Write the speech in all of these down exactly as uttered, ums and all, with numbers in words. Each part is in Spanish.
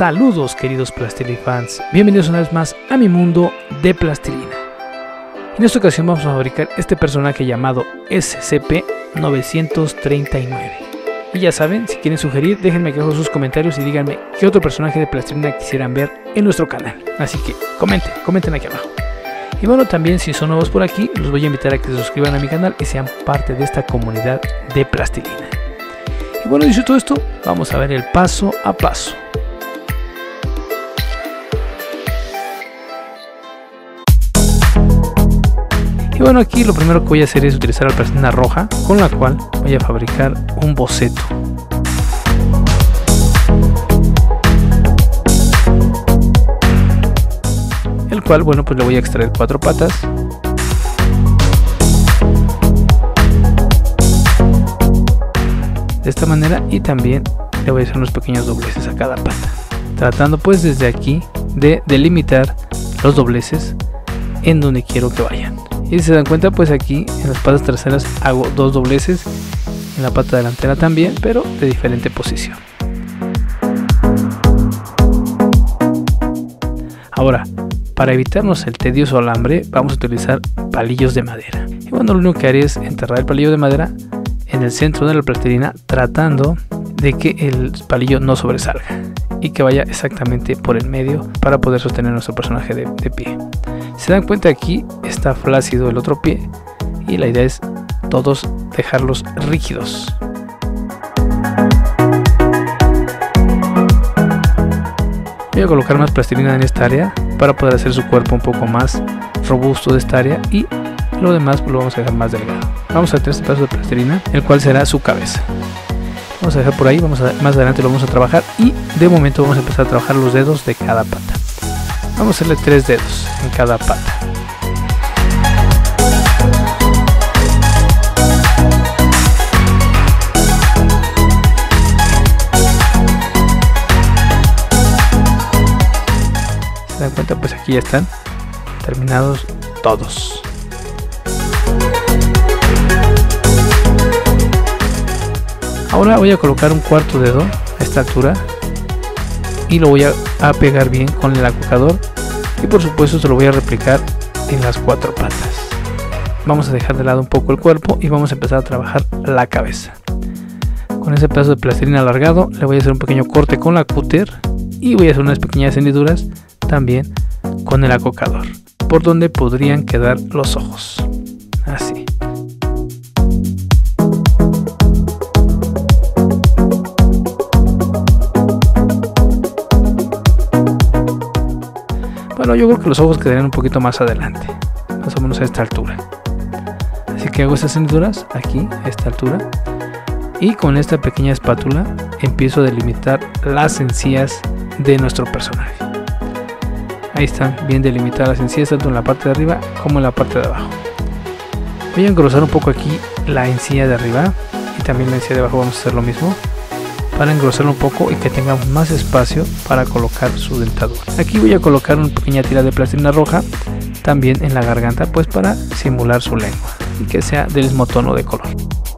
Saludos queridos Plastilifans, bienvenidos una vez más a mi mundo de plastilina. En esta ocasión vamos a fabricar este personaje llamado S C P novecientos treinta y nueve. Y ya saben, si quieren sugerir, déjenme aquí abajo sus comentarios y díganme qué otro personaje de plastilina quisieran ver en nuestro canal. Así que comenten, comenten aquí abajo. Y bueno, también si son nuevos por aquí, los voy a invitar a que se suscriban a mi canal y sean parte de esta comunidad de plastilina. Y bueno, dicho todo esto, vamos a ver el paso a paso. Y bueno, aquí lo primero que voy a hacer es utilizar la plastilina roja, con la cual voy a fabricar un boceto. El cual, bueno, pues le voy a extraer cuatro patas. De esta manera, y también le voy a hacer unos pequeños dobleces a cada pata. Tratando pues desde aquí de delimitar los dobleces en donde quiero que vayan. Y si se dan cuenta, pues aquí en las patas traseras hago dos dobleces, en la pata delantera también, pero de diferente posición. Ahora, para evitarnos el tedioso alambre, vamos a utilizar palillos de madera. Y bueno, lo único que haré es enterrar el palillo de madera en el centro de la plastilina, tratando de que el palillo no sobresalga y que vaya exactamente por el medio para poder sostener nuestro personaje de, de pie. Si se dan cuenta, aquí está flácido el otro pie y la idea es todos dejarlos rígidos. Voy a colocar más plastilina en esta área para poder hacer su cuerpo un poco más robusto de esta área, y lo demás pues lo vamos a dejar más delgado. Vamos a tener este pedazo de plastilina, el cual será su cabeza. Vamos a dejar por ahí, vamos a, más adelante lo vamos a trabajar, y de momento vamos a empezar a trabajar los dedos de cada pata. Vamos a hacerle tres dedos en cada pata. Se dan cuenta, pues aquí ya están terminados todos. Ahora voy a colocar un cuarto dedo a esta altura y lo voy a, a pegar bien con el acocador, y por supuesto se lo voy a replicar en las cuatro patas. Vamos a dejar de lado un poco el cuerpo y vamos a empezar a trabajar la cabeza. Con ese pedazo de plastilina alargado le voy a hacer un pequeño corte con la cúter y voy a hacer unas pequeñas hendiduras también con el acocador, por donde podrían quedar los ojos, así. Bueno, yo creo que los ojos quedarían un poquito más adelante, más o menos a esta altura. Así que hago estas hendiduras aquí, a esta altura, y con esta pequeña espátula empiezo a delimitar las encías de nuestro personaje. Ahí están bien delimitadas las encías, tanto en la parte de arriba como en la parte de abajo. Voy a engrosar un poco aquí la encía de arriba, y también la encía de abajo vamos a hacer lo mismo, para engrosarlo un poco y que tengamos más espacio para colocar su dentadura. Aquí voy a colocar una pequeña tira de plastilina roja también en la garganta, pues para simular su lengua y que sea del mismo tono de color.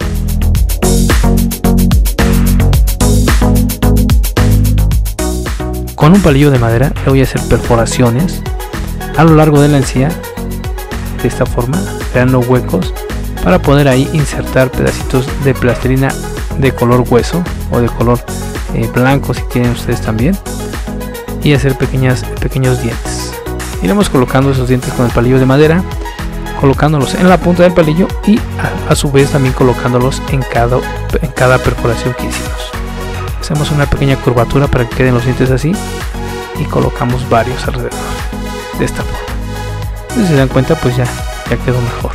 Con un palillo de madera le voy a hacer perforaciones a lo largo de la encía, de esta forma, creando huecos para poder ahí insertar pedacitos de plastilina de color hueso o de color eh, blanco, si quieren ustedes también, y hacer pequeñas, pequeños dientes. Iremos colocando esos dientes con el palillo de madera, colocándolos en la punta del palillo y a, a su vez también colocándolos en cada, en cada perforación que hicimos. Hacemos una pequeña curvatura para que queden los dientes así y colocamos varios alrededor de esta forma. Si se dan cuenta, pues ya, ya quedó mejor.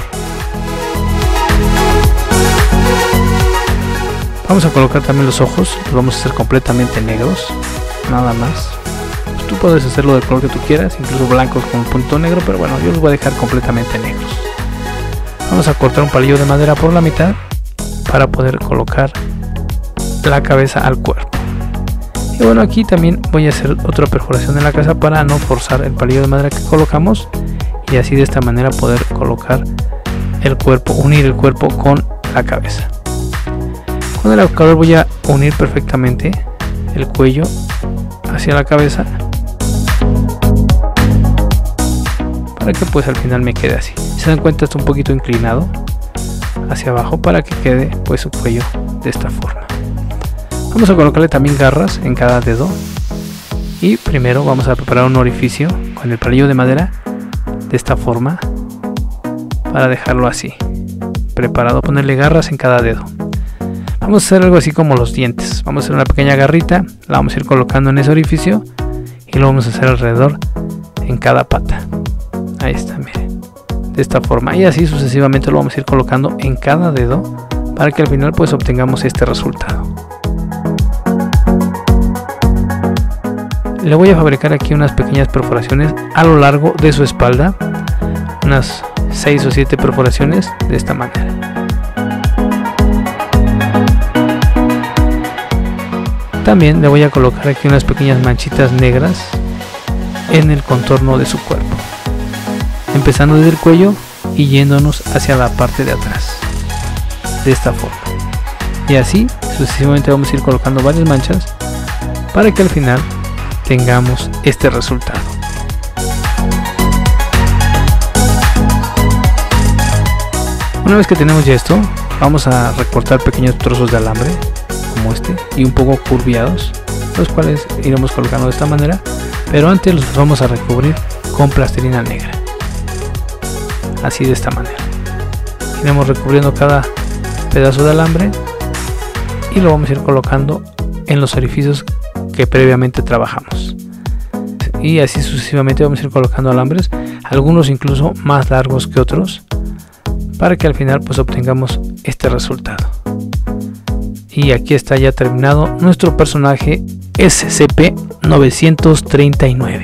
Vamos a colocar también los ojos, los vamos a hacer completamente negros, nada más. Pues tú puedes hacerlo del color que tú quieras, incluso blancos con un punto negro, pero bueno, yo los voy a dejar completamente negros. Vamos a cortar un palillo de madera por la mitad para poder colocar la cabeza al cuerpo. Y bueno, aquí también voy a hacer otra perforación en la cabeza para no forzar el palillo de madera que colocamos, y así de esta manera poder colocar el cuerpo, unir el cuerpo con la cabeza. Con el acocador voy a unir perfectamente el cuello hacia la cabeza, para que pues al final me quede así. Si se dan cuenta, está un poquito inclinado hacia abajo para que quede pues su cuello de esta forma. Vamos a colocarle también garras en cada dedo, y primero vamos a preparar un orificio con el palillo de madera de esta forma para dejarlo así preparado, ponerle garras en cada dedo. Vamos a hacer algo así como los dientes. Vamos a hacer una pequeña garrita, la vamos a ir colocando en ese orificio y lo vamos a hacer alrededor en cada pata. Ahí está, miren, de esta forma, y así sucesivamente lo vamos a ir colocando en cada dedo para que al final pues obtengamos este resultado. Le voy a fabricar aquí unas pequeñas perforaciones a lo largo de su espalda, unas seis o siete perforaciones de esta manera. También le voy a colocar aquí unas pequeñas manchitas negras en el contorno de su cuerpo, empezando desde el cuello y yéndonos hacia la parte de atrás, de esta forma. Y así sucesivamente vamos a ir colocando varias manchas para que al final tengamos este resultado. Una vez que tenemos ya esto, vamos a recortar pequeños trozos de alambre como este y un poco curviados, los cuales iremos colocando de esta manera, pero antes los vamos a recubrir con plastilina negra, así de esta manera. Iremos recubriendo cada pedazo de alambre y lo vamos a ir colocando en los orificios que previamente trabajamos, y así sucesivamente vamos a ir colocando alambres, algunos incluso más largos que otros, para que al final pues obtengamos este resultado. Y aquí está ya terminado nuestro personaje S C P novecientos treinta y nueve.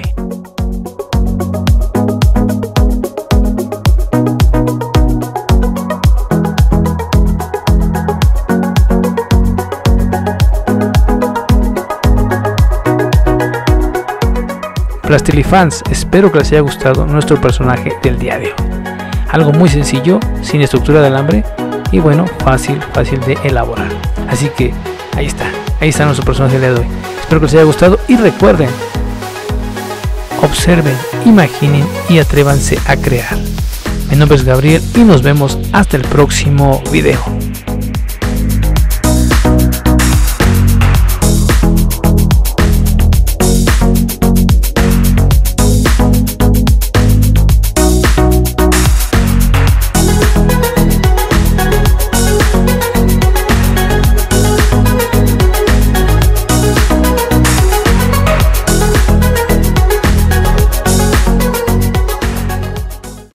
Plastilifans, espero que les haya gustado nuestro personaje del día de hoy. Algo muy sencillo, sin estructura de alambre y bueno, fácil, fácil de elaborar. Así que ahí está, ahí está nuestro personaje del día de hoy. Espero que les haya gustado y recuerden, observen, imaginen y atrévanse a crear. Mi nombre es Gabriel y nos vemos hasta el próximo video.